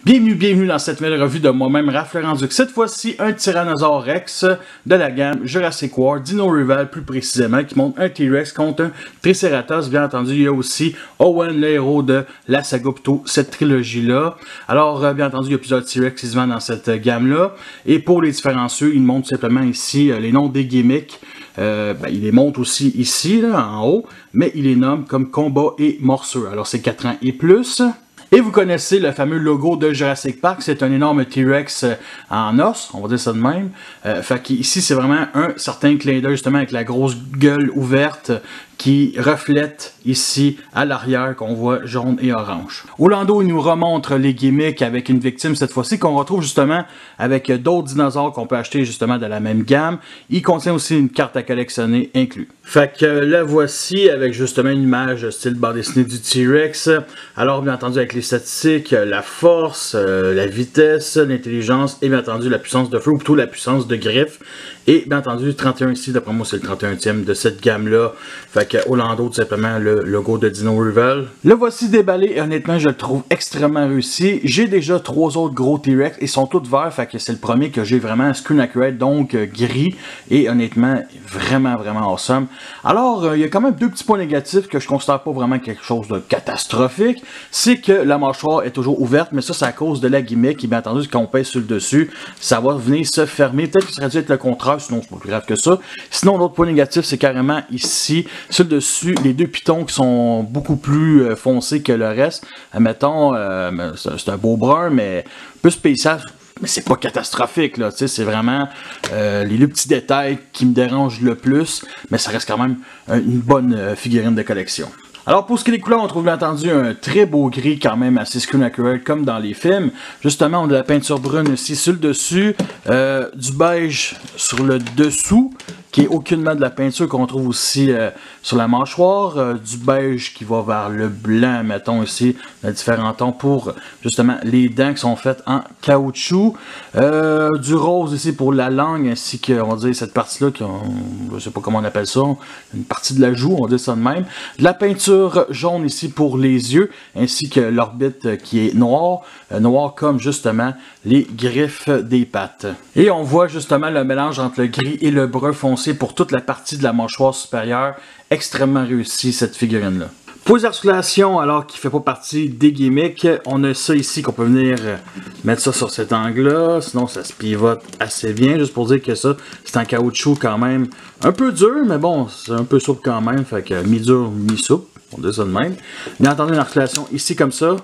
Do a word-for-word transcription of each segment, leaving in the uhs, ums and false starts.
Bienvenue, bienvenue dans cette nouvelle revue de moi-même, Raph Laurent-Duc. Cette fois-ci, un Tyrannosaure Rex de la gamme Jurassic World, Dino Rival plus précisément, qui montre un T-Rex contre un Triceratops. Bien entendu, il y a aussi Owen, le héros de la saga, plutôt cette trilogie-là. Alors, euh, bien entendu, il y a plusieurs T-Rex qui se vendent dans cette euh, gamme-là. Et pour les différents ceux, il montre simplement ici euh, les noms des gimmicks. Euh, ben, il les montre aussi ici, là, en haut, mais il les nomme comme combat et morsure. Alors, c'est quatre ans et plus. Et vous connaissez le fameux logo de Jurassic Park, c'est un énorme T-Rex en os, on va dire ça de même. Euh, fait qu'ici, c'est vraiment un certain clin d'œil justement avec la grosse gueule ouverte qui reflète ici à l'arrière qu'on voit jaune et orange. Orlando il nous remontre les gimmicks avec une victime cette fois-ci qu'on retrouve justement avec d'autres dinosaures qu'on peut acheter justement de la même gamme. Il contient aussi une carte à collectionner inclus. Fait que la voici avec justement une image style bande dessinée du T-Rex. Alors bien entendu avec les statistiques, la force, euh, la vitesse, l'intelligence et bien entendu la puissance de feu ou plutôt la puissance de griffe. Et bien entendu trente et un ici, d'après moi c'est le trente et unième de cette gamme là. Fait que Orlando tout simplement le logo de Dino Rival. Le voici déballé et honnêtement je le trouve extrêmement réussi. J'ai déjà trois autres gros T-Rex et sont tous verts, fait que c'est le premier que j'ai vraiment screen accurate, donc euh, gris. Et honnêtement vraiment vraiment awesome. Alors euh, il y a quand même deux petits points négatifs que je considère pas vraiment quelque chose de catastrophique. C'est que la mâchoire est toujours ouverte, mais ça c'est à cause de la gimmick. Et bien entendu quand on pèse sur le dessus, ça va venir se fermer. Peut-être que ça aurait dû être le contraire, sinon c'est pas plus grave que ça. Sinon l'autre point négatif c'est carrément ici, sur le dessus, les deux pitons qui sont beaucoup plus euh, foncés que le reste. Admettons, euh, c'est un beau brun, mais un peu spécial. Mais c'est pas catastrophique, là, tu sais, c'est vraiment euh, les deux petits détails qui me dérangent le plus, mais ça reste quand même une bonne euh, figurine de collection. Alors pour ce qui est des couleurs, on trouve bien entendu un très beau gris quand même assez screen accurate comme dans les films. Justement, on a de la peinture brune ici sur le dessus, euh, du beige sur le dessous, qui est aucunement de la peinture qu'on trouve aussi euh, sur la mâchoire, euh, du beige qui va vers le blanc, mettons ici, de différents tons pour justement les dents qui sont faites en caoutchouc, euh, du rose ici pour la langue, ainsi que, on va dire, cette partie-là, je sais pas comment on appelle ça, une partie de la joue, on va dire ça de même, de la peinture jaune ici pour les yeux, ainsi que l'orbite qui est noire, euh, noire comme justement les griffes des pattes. Et on voit justement le mélange entre le gris et le brun foncé pour toute la partie de la mâchoire supérieure. Extrêmement réussi cette figurine là. Pour les articulations, alors qui ne fait pas partie des gimmicks, on a ça ici qu'on peut venir mettre ça sur cet angle là, sinon ça se pivote assez bien, juste pour dire que ça c'est en caoutchouc quand même un peu dur, mais bon c'est un peu souple quand même, fait que mi-dur, mi-souple, on dit ça de même. Bien entendu une articulation ici comme ça.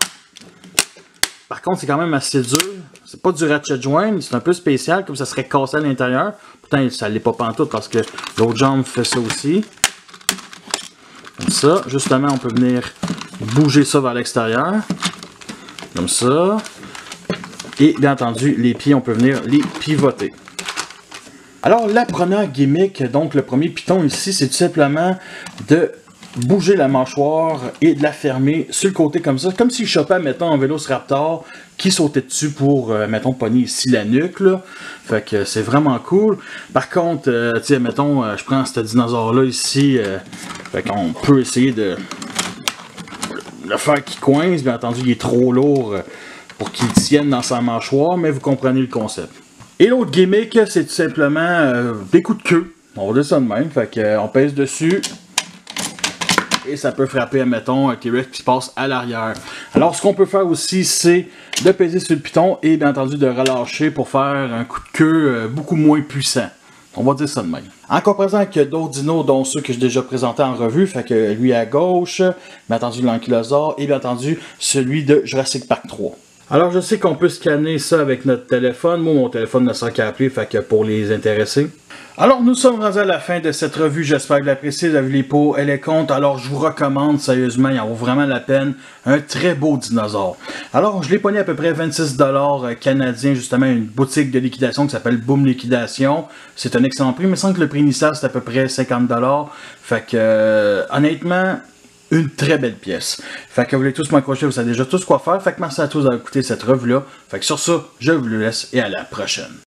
Par contre, c'est quand même assez dur. C'est pas du ratchet joint, c'est un peu spécial, comme ça serait cassé à l'intérieur. Pourtant, ça l'est pas pantoute parce que l'autre jambe fait ça aussi. Comme ça. Justement, on peut venir bouger ça vers l'extérieur. Comme ça. Et bien entendu, les pieds, on peut venir les pivoter. Alors, la première gimmick, donc le premier piton ici, c'est tout simplement de bouger la mâchoire et de la fermer sur le côté comme ça, comme si je chopais, mettons, un Vélociraptor qui sautait dessus pour, euh, mettons, pogner ici la nuque, là. Fait que c'est vraiment cool. Par contre, euh, tu sais, mettons, euh, je prends ce dinosaure-là ici, euh, fait qu'on peut essayer de le faire qu'il coince. Bien entendu, il est trop lourd pour qu'il tienne dans sa mâchoire, mais vous comprenez le concept. Et l'autre gimmick, c'est tout simplement euh, des coups de queue. On va dire ça de même, fait qu'on euh, pèse dessus. Et ça peut frapper, admettons, un T-Rex qui passe à l'arrière. Alors, ce qu'on peut faire aussi, c'est de peser sur le piton et, bien entendu, de relâcher pour faire un coup de queue beaucoup moins puissant. On va dire ça de même. En comparaison avec d'autres dinos, dont ceux que j'ai déjà présentés en revue, fait que lui à gauche, bien entendu l'Ankylosaure et, bien entendu, celui de Jurassic Park trois. Alors, je sais qu'on peut scanner ça avec notre téléphone. Moi, mon téléphone ne sert qu'à appeler, fait que pour les intéressés. Alors, nous sommes rendus à la fin de cette revue. J'espère que vous l'appréciez. Vous avez les pour et les contre. Alors, je vous recommande sérieusement. Il en vaut vraiment la peine. Un très beau dinosaure. Alors, je l'ai pogné à peu près vingt-six dollars canadiens, justement, une boutique de liquidation qui s'appelle Boom Liquidation. C'est un excellent prix. Mais sans que le prix initial, c'est à peu près cinquante dollars. Fait que, euh, honnêtement, une très belle pièce. Fait que vous voulez tous m'accrocher, vous savez déjà tous quoi faire. Fait que merci à tous d'avoir écouté cette revue-là. Fait que sur ça, je vous laisse et à la prochaine.